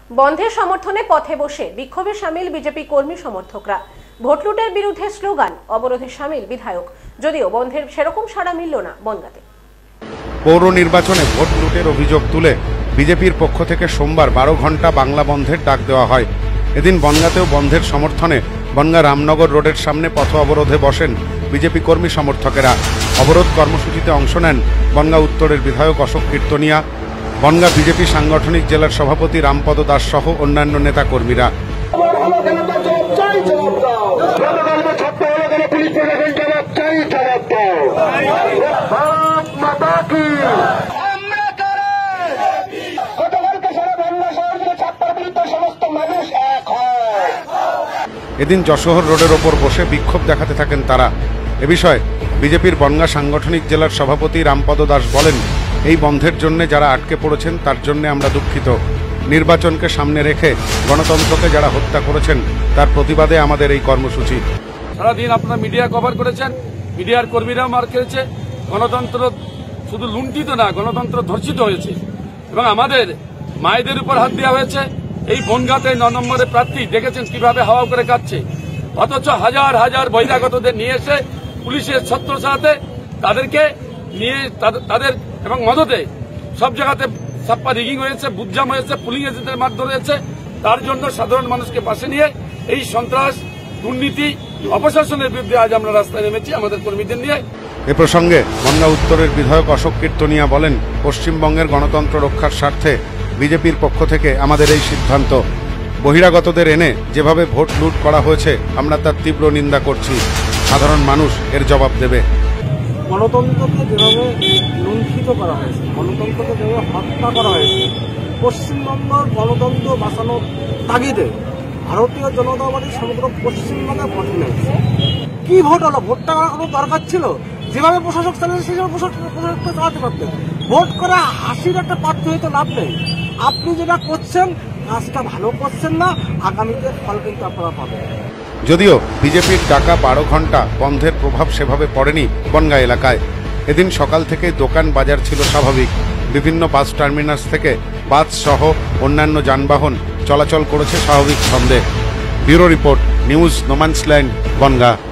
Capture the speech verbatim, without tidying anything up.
বন্ধের সমর্থনে পথে বসে বিক্ষোভে সামিল বিজেপি কর্মী সমর্থকরা। ভোট লুটের বিরুদ্ধে স্লোগান, অবরোধে সামিল বিধায়ক। যদিও বন্ধের সেরকম সাড়া মিলল না বনগাঁতে। পৌর নির্বাচনে ভোট লুটের অভিযোগ তুলে বিজেপির পক্ষ থেকে সোমবার বারো ঘন্টা বাংলা বন্ধের ডাক দেওয়া হয়। এদিন বনগাঁতেও বন্ধের সমর্থনে বনগাঁ রামনগর রোডের সামনে পথ অবরোধে বসেন বিজেপি কর্মী সমর্থকেরা। অবরোধ কর্মসূচিতে অংশ নেন বনগাঁ উত্তরের বিধায়ক অশোক কীর্তনিয়া, বনগাঁ বিজেপি সাংগঠনিক জেলার সভাপতি রামপদ দাস সহ অন্যান্য নেতা কর্মীরা। এদিন যশোহর রোডের ওপর বসে বিক্ষোভ দেখাতে থাকেন তারা। এ বিষয়ে বিজেপির বনগাঁ সাংগঠনিক জেলার সভাপতি রামপদ দাস বলেন, এই বন্ধের জন্য যারা আটকে পড়েছেন তার জন্য আমরা দুঃখিত। নির্বাচনকে সামনে রেখে গণতন্ত্রকে যারা হত্যা করেছেন তার প্রতিবাদে আমাদের এই কর্মসূচি। সারাদিন আপনারা মিডিয়া কভার করেছেন, মিডিয়ার কর্মীরাও মার খেয়েছে। গণতন্ত্র শুধু লুণ্ঠিত না, গণতন্ত্র ধর্ষিত হয়েছে এবং আমাদের মায়েদের উপর হাত দেওয়া হয়েছে। এই বনগাঁতে ন নম্বরের প্রার্থী দেখেছেন কিভাবে হাওয়া করে কাটছে, অথচ হাজার হাজার বহিরাগতদের নিয়ে এসে পুলিশের ছত্রছায়াতে তাদেরকে নিয়ে তাদের এবং মদতে সব জায়গাতে ছাপ্পা রিগিং হয়েছে, বুটজাম হয়েছে, পুলিং এজেন্টের মারধর হয়েছে। তার জন্য সাধারণ মানুষকে পাশে নিয়ে এই সন্ত্রাস, দুর্নীতি, অপশাসনের বিরুদ্ধে আজ আমরা রাস্তায় নেমেছি আমাদের কর্মীদের নিয়ে। এ প্রসঙ্গে বনগাঁ উত্তরের বিধায়ক অশোক কীর্তনিয়া বলেন, পশ্চিমবঙ্গের গণতন্ত্র রক্ষার স্বার্থে বিজেপির পক্ষ থেকে আমাদের এই সিদ্ধান্ত। বহিরাগতদের এনে যেভাবে ভোট লুট করা হয়েছে আমরা তার তীব্র নিন্দা করছি। সাধারণ মানুষ এর জবাব দেবে। গণতন্ত্রকে যেভাবে লুণ্ঠিত করা হয়েছে, গণতন্ত্রকে যেভাবে হত্যা করা হয়েছে, পশ্চিমবঙ্গের গণতন্ত্র বাঁচানোর তাগিদে ভারতীয় জনতা পার্টি সমগ্র পশ্চিমবঙ্গে ভোট নিয়েছে। কি ভোট হলো? ভোটটা করার কোনো দরকার ছিল? যেভাবে প্রশাসক চালিয়েছে সেভাবে প্রশাসককে চালাতে পারতেন। ভোট করে হাসির একটা প্রার্থী হইতে লাভ নেই। আপনি যেটা করছেন কাজটা ভালো করছেন না, আগামীতে ফল কিন্তু আপনারা পাবেন। যদিও বিজেপির ডাকা বারো ঘন্টা বন্ধের প্রভাব সেভাবে পড়েনি বনগাঁ এলাকায়। এদিন সকাল থেকে দোকান বাজার ছিল স্বাভাবিক। বিভিন্ন বাস টার্মিনাস থেকে বাস সহ অন্যান্য যানবাহন চলাচল করেছে স্বাভাবিক ছন্দে। Bureau report, news no man's land, Bongaon.